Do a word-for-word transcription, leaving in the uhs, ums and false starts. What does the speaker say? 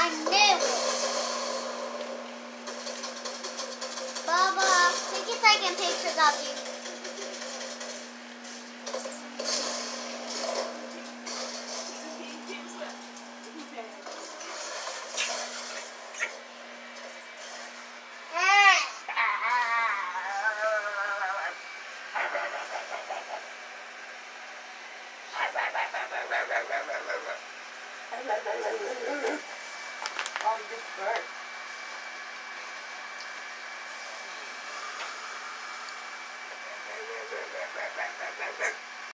I knew it. Baba, take a second pictures of you. Oh, you just burped.